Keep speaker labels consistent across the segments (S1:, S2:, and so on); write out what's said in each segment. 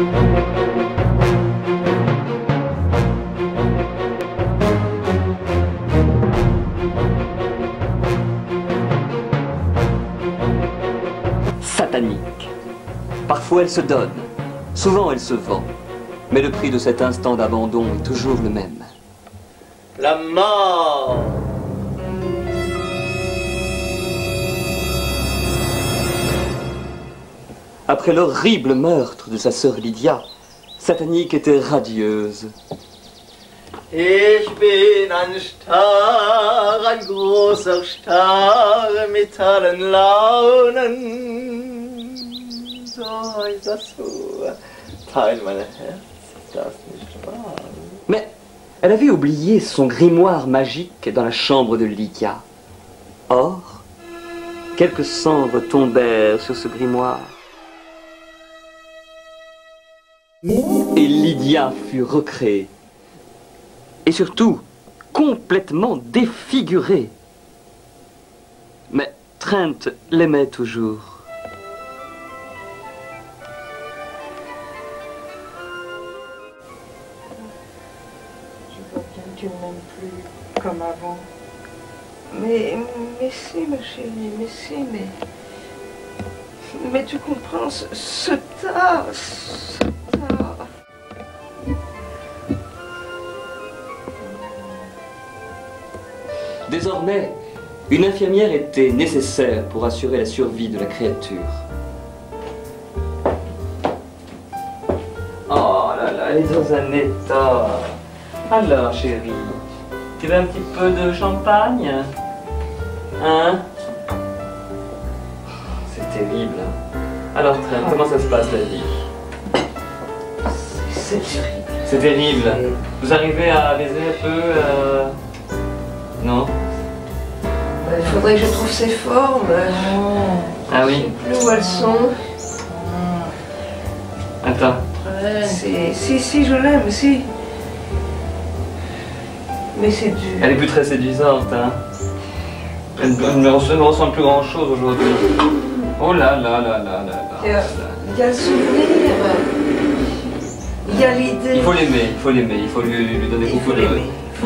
S1: Satanique. Parfois elle se donne, souvent elle se vend, mais le prix de cet instant d'abandon est toujours le même.
S2: La mort.
S1: Après l'horrible meurtre de sa sœur Lydia, Satanique était radieuse.
S2: Ich bin ein Star, ein großer Star mit allen Launen. So ist das so. Teil meiner Herz, ist das nicht wahr?
S1: Mais elle avait oublié son grimoire magique dans la chambre de Lydia. Or, quelques cendres tombèrent sur ce grimoire. Et Lydia fut recréée. Et surtout, complètement défigurée. Mais Trent l'aimait toujours.
S3: Je vois bien que tu ne m'aimes plus comme avant. Mais si, ma chérie, mais si, mais tu comprends, ce tas.
S1: Désormais, une infirmière était nécessaire pour assurer la survie de la créature. Oh là là, elle est dans un état. Alors, chérie, tu veux un petit peu de champagne? Hein? C'est terrible. Alors, Trent, comment ça se passe la vie?
S3: C'est terrible.
S1: C'est terrible. Vous arrivez à baiser un peu Non?
S3: Il faudrait que je trouve ses formes.
S1: Ah oui?
S3: Je sais plus où elles sont.
S1: Attends.
S3: Si, je l'aime, si. Mais c'est dur.
S1: Elle est plus très séduisante, hein? Elle ne me ressemble plus grand chose aujourd'hui. Oh là là là là là là.
S3: Il y a le souvenir. Il y a l'idée.
S1: Il faut l'aimer, il faut l'aimer, il faut lui donner beaucoup d'amour.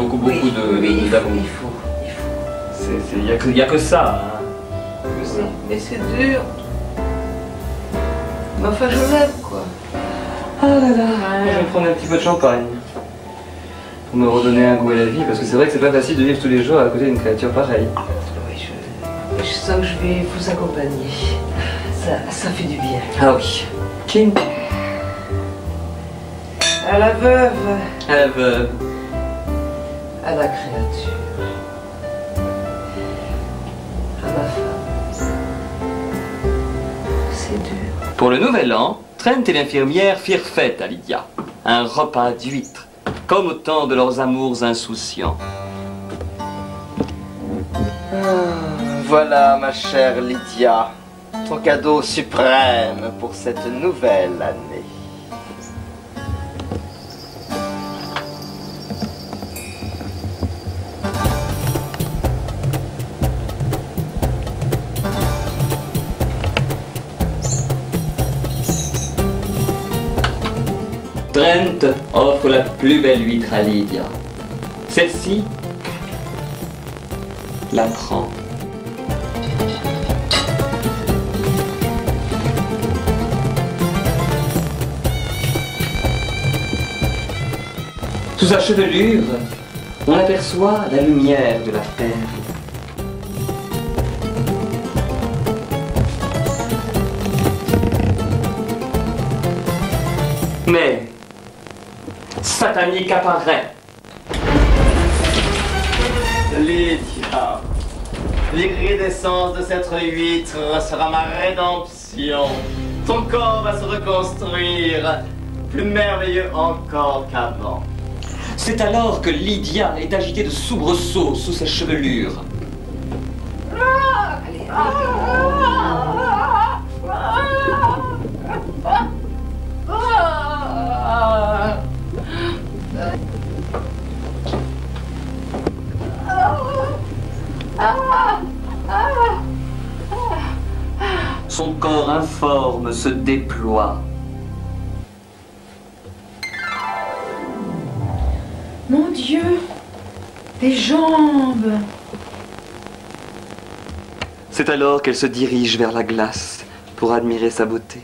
S1: Il n'y a que ça. Hein.
S3: Mais c'est dur. Mais enfin, je l'aime, quoi.
S1: Ah là là. Je vais prendre un petit peu de champagne. Pour me redonner un goût à la vie, parce que c'est vrai que c'est pas facile de vivre tous les jours à côté d'une créature pareille.
S3: Oui, je sens que je vais vous accompagner. Ça fait du bien.
S1: Ah oui. Chin.
S3: À la veuve.
S1: À la veuve.
S3: À la créature. À ma femme. C'est dur.
S1: Pour le nouvel an, Trent et l'infirmière firent fête à Lydia. Un repas d'huîtres, comme au temps de leurs amours insouciants.
S2: Voilà, ma chère Lydia, ton cadeau suprême pour cette nouvelle année.
S1: Trent offre la plus belle huître à Lydia. Celle-ci la prend. Sous sa chevelure, on aperçoit la lumière de la perle. Mais Satanique apparaît.
S2: Lydia, l'iridescence de cette huître sera ma rédemption. Ton corps va se reconstruire, plus merveilleux encore qu'avant.
S1: C'est alors que Lydia est agitée de soubresauts sous sa chevelure. Son corps informe se déploie.
S3: Mon Dieu, tes jambes.
S1: C'est alors qu'elle se dirige vers la glace pour admirer sa beauté.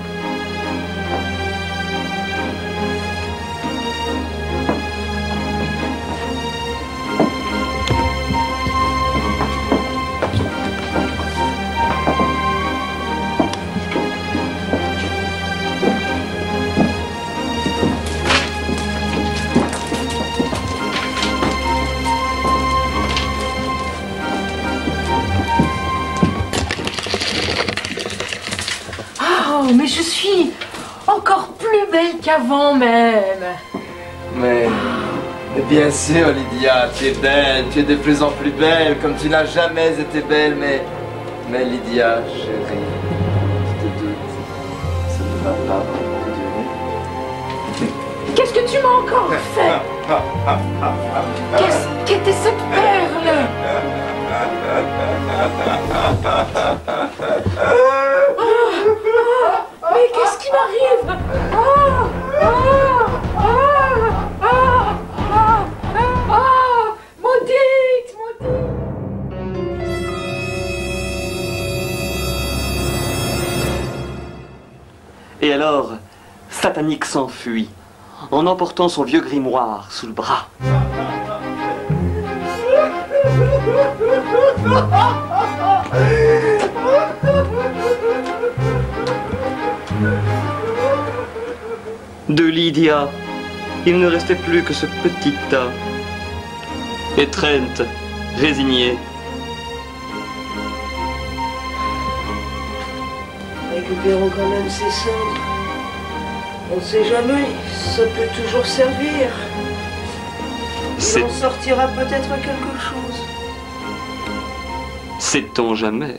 S3: Oh, mais je suis encore plus belle qu'avant même.
S2: Mais bien sûr, Lydia, tu es belle, tu es de plus en plus belle, comme tu n'as jamais été belle, mais Lydia, chérie, tu te doutes, ça ne va pas vraiment durer.
S3: Qu'est-ce que tu m'as encore fait? Qu'est-ce qu'était cette perle? Mais qu'est-ce qui m'arrive? Maudite, maudite.
S1: Et alors, Satanique s'enfuit, en emportant son vieux grimoire sous le bras. De Lydia, il ne restait plus que ce petit tas. Et Trent, résigné.
S3: Récupérons quand même ces cendres. On ne sait jamais, ça peut toujours servir. Il en sortira peut-être quelque chose.
S1: Sait-on jamais?